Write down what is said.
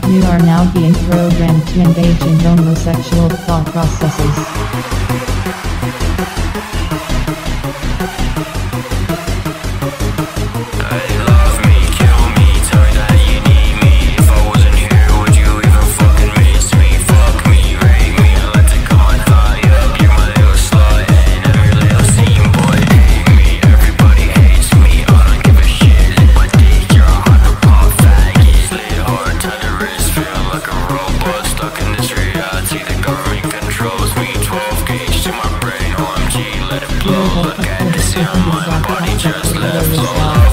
You are now being programmed to engage in homosexual thought processes. Look at this, my body just left.